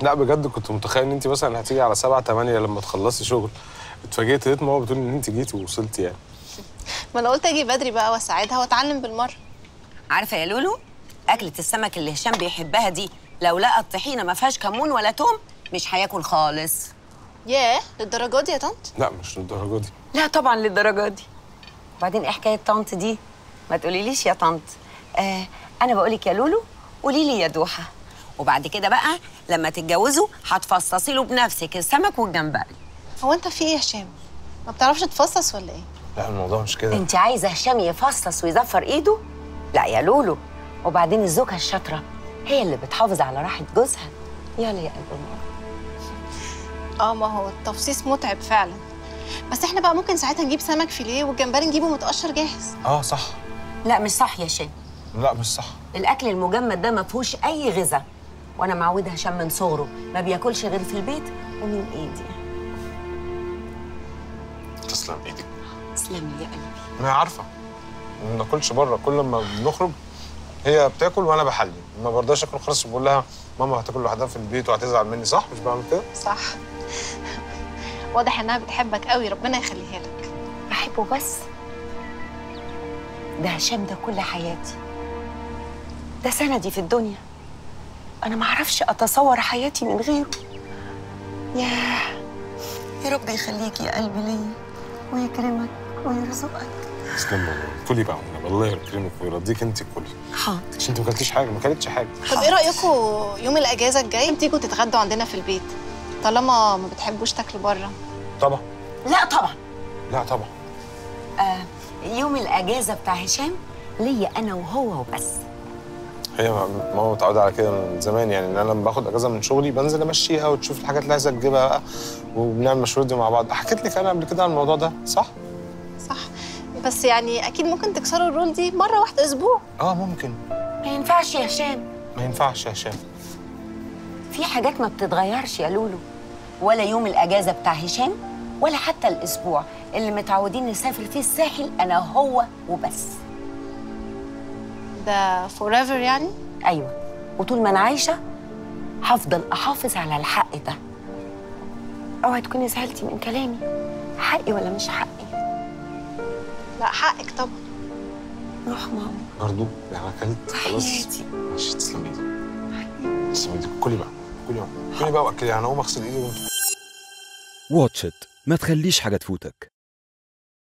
لا بجد كنت متخيل ان انت مثلا هتيجي على 7 8 لما تخلصي شغل. اتفاجئت لقيت ماما بتقول ان انت جيتي ووصلتي يعني. ما انا قلت اجي بدري بقى واساعدها واتعلم بالمره. عارفه يا لولو، اكله السمك اللي هشام بيحبها دي لو لقى الطحينه ما فيهاش كمون ولا توم مش هياكل خالص. ياه للدرجه دي يا طنط؟ لا مش للدرجه دي. لا طبعا للدرجه دي. وبعدين ايه حكايه طنط دي؟ ما تقوليليش يا طنط. انا بقولك يا لولو قولي لي يا دوحه. وبعد كده بقى لما تتجوزوا هتفصصي له بنفسك السمك والجمبري. هو انت في ايه يا هشام؟ ما بتعرفش تفصص ولا ايه؟ لا الموضوع مش كده. انت عايزه هشام يفصص ويزفر ايده؟ لا يا لولو. وبعدين الزوجه الشاطره هي اللي بتحافظ على راحه جوزها. يلا يا قلب ماما. ما هو التفصيص متعب فعلا. بس احنا بقى ممكن ساعتها نجيب سمك فيليه والجمبري نجيبه متقشر جاهز. صح. لا مش صح يا شام. لا مش صح. الاكل المجمد ده ما فيهوش اي غذاء، وانا معوده هشام من صغره ما بياكلش غير في البيت ومن ايدي. تسلم ايدك. تسلمي يا قلبي. ما هي عارفه ما بناكلش بره، كل ما بنخرج هي بتاكل وانا بحلي، ما برضاش اكل خالص. بقول لها ماما هتاكل لوحدها في البيت وهتزعل مني، صح؟ مش بعمل كده؟ صح. واضح انها بتحبك قوي، ربنا يخليها لك. بحبه بس ده هشام ده كل حياتي، ده سندي في الدنيا. انا ما اعرفش اتصور حياتي من غيره. يا رب يخليكي يا قلبي ليا ويكرمك ويرزقك. تسلم والله. كلي بقى والنبي، الله يكرمك ويرضيك انت كلي. حاضر. عشان انت ما اكلتيش حاجه، ما اكلتش حاجه. طب ايه رايكم يوم الاجازه الجاي تيجوا تتغدوا عندنا في البيت، طالما ما بتحبوش تاكلوا بره؟ طبعا. لا طبعا. لا طبعا. يوم الاجازه بتاع هشام ليا انا وهو وبس. هي ماما متعوده على كده من زمان، يعني ان انا لما باخد اجازه من شغلي بنزل امشيها وتشوف الحاجات اللي عايزه تجيبها بقى، وبنعمل مشروع دي مع بعض. حكيت لك انا قبل كده عن الموضوع ده، صح؟ صح. بس يعني اكيد ممكن تكسروا الرول دي مره واحده اسبوع. ممكن. ما ينفعش يا هشام. ما ينفعش يا هشام. في حاجات ما بتتغيرش يا لولو، ولا يوم الاجازه بتاع هشام ولا حتى الاسبوع اللي متعودين نسافر فيه الساحل انا وهو وبس. ده forever يعني؟ ايوه، وطول ما انا عايشه هفضل احافظ على الحق ده. اوعي تكوني زعلتي من كلامي. حقي ولا مش حقي؟ لا حقك طبعا. روح ماما. برضه يعني اكلت خلاص. حياتي. ماشي تسلمي ايدك. تسلمي ايدك. كلي بقى كلي بقى كلي بقى واكلي. انا هقوم اغسل ايدي وانت. واتش إت، ما تخليش حاجة تفوتك.